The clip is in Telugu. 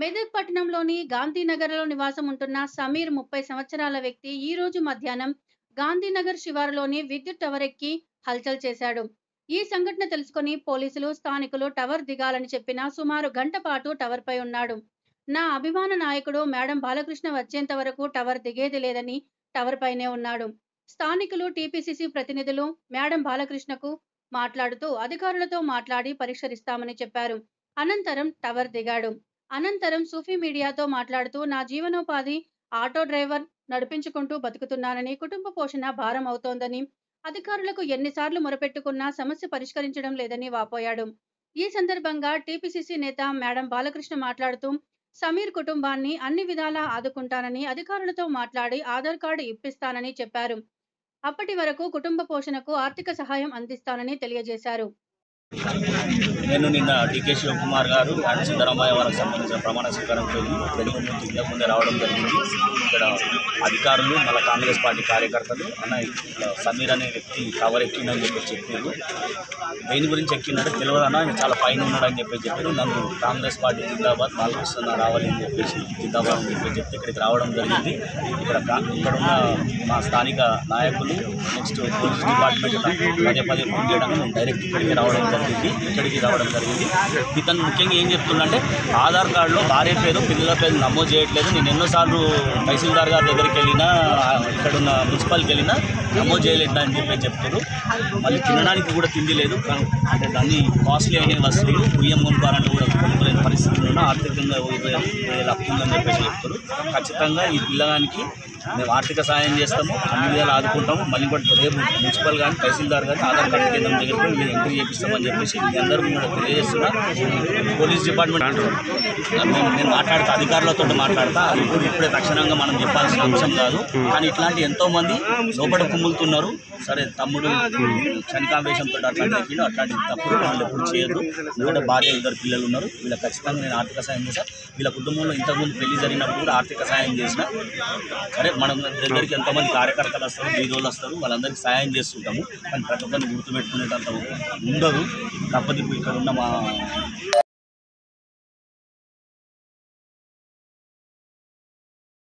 మెదక్ పట్టణంలోని గాంధీనగర్లో నివాసం ఉంటున్న సమీర్ 30 సంవత్సరాల వ్యక్తి ఈ రోజు మధ్యాహ్నం గాంధీనగర్ శివారులోని విద్యుత్ టవర్ ఎక్కి హల్చల్ చేశాడు. ఈ సంఘటన తెలుసుకుని పోలీసులు, స్థానికులు టవర్ దిగాలని చెప్పినా సుమారు గంట పాటు టవర్ పై ఉన్నాడు. నా అభిమాన నాయకుడు మేడం బాలకృష్ణ వచ్చేంత వరకు టవర్ దిగేది లేదని టవర్ పైనే ఉన్నాడు. స్థానికులు, టీపీసీసీ ప్రతినిధులు మేడం బాలకృష్ణకు మాట్లాడుతూ అధికారులతో మాట్లాడి పరిష్కరిస్తామని చెప్పారు. అనంతరం టవర్ దిగాడు. అనంతరం సూఫీ మీడియాతో మాట్లాడుతూ నా జీవనోపాధి ఆటో డ్రైవర్ నడిపించుకుంటూ బతుకుతున్నానని, కుటుంబ పోషణ భారం అవుతోందని, అధికారులకు ఎన్నిసార్లు మొరపెట్టుకున్నా సమస్య పరిష్కరించడం లేదని వాపోయాడు. ఈ సందర్భంగా టీపీసీసీ నేత మేడం బాలకృష్ణ మాట్లాడుతూ సమీర్ కుటుంబాన్ని అన్ని విధాలా ఆదుకుంటానని, అధికారులతో మాట్లాడి ఆధార్ కార్డు ఇప్పిస్తానని చెప్పారు. అప్పటి వరకు కుటుంబ పోషణకు ఆర్థిక సహాయం అందిస్తానని తెలియజేశారు. నేను నిన్న డీకే శివకుమార్ గారు అండ్ సిద్ధరామయ్య వారికి సంబంధించిన ప్రమాణ స్వీకారంకి వెళ్ళి వెలుగు నుంచి ఇంతకు ముందే రావడం జరిగింది. ఇక్కడ అధికారులు, మళ్ళీ కాంగ్రెస్ పార్టీ కార్యకర్తలు అన్న సమీర్ అనే వ్యక్తి టవర్ ఎక్కిందని చెప్పారు. దేని గురించి ఎక్కిందంటే తెలియదన్నా, చాలా పైన ఉన్నాడని చెప్పారు. నన్ను కాంగ్రెస్ పార్టీ జిందాబాద్ బాలకృష్ణ రావాలి అని చెప్పేసి జిందాబాద్ అని చెప్తే ఇక్కడికి రావడం జరిగింది. ఇక్కడున్న మా స్థానిక నాయకులు, నెక్స్ట్ పోలీస్ డిపార్ట్మెంట్ పదే ఫోన్ చేయడం డైరెక్ట్ ఇక్కడికి రావడం జరిగింది. ఇతను ముఖ్యంగా ఏం చెప్తుందంటే ఆధార్ కార్డులో భార్య పేరు, పిల్లల పేరు నమోదు చేయట్లేదు. నేను ఎన్నోసార్లు తహసీల్దార్ గారి దగ్గరికి వెళ్ళినా, ఇక్కడున్న మున్సిపాలిటీకి వెళ్ళినా నమోదు చేయలేదు అని చెప్తారు. మళ్ళీ తినడానికి కూడా తిండి లేదు. అంటే దాన్ని కాస్ట్లీ అయిన వస్తువులు బియ్యం కొనుక్కోవాలంటే కూడా కొనుక్కోలేని పరిస్థితుల్లో ఆర్థికంగా అప్పుందని చెప్పేసి చెప్తారు. ఖచ్చితంగా ఈ పిల్లగానికి మేము ఆర్థిక సాయం చేస్తాము, అన్ని విధాలు ఆదుకుంటాము. మళ్ళీ కూడా రేపు మున్సిపల్ కానీ తహసీల్దార్ కానీ ఆధార్ కార్డు కేంద్రం దగ్గర మేము ఎంట్రీ చేపిస్తామని చెప్పేసి మీ అందరూ కూడా తెలియజేస్తున్నా. పోలీస్ డిపార్ట్మెంట్ అంటారు, నేను మాట్లాడతా, అధికారులతో మాట్లాడతా. ఇప్పుడే తక్షణంగా మనం చెప్పాల్సిన అంశం కాదు. కానీ ఇట్లాంటి ఎంతోమంది లోపల కుమ్ములుతున్నారు. సరే తమ్ముడు క్షణికావేశంతో అట్లాంటి తప్పుడు వాళ్ళు ఎప్పుడు చేయొద్దు. ఎందుకంటే భార్య, 2 పిల్లలు ఉన్నారు. వీళ్ళకి ఖచ్చితంగా నేను ఆర్థిక సాయం చేశాను. వీళ్ళ కుటుంబంలో ఇంతకుముందు పెళ్లి జరిగినప్పుడు కూడా ఆర్థిక సాయం చేసిన. సరే మనం దగ్గరికి ఎంతోమంది కార్యకర్తలు వస్తారు, బీదోళ్ళు వస్తారు, వాళ్ళందరికీ సాయం చేస్తుంటాము. కానీ ప్రతి ఒక్కరిని గుర్తుపెట్టుకునేటంత ఉండదు. తప్పది ఇక్కడ ఉన్న మా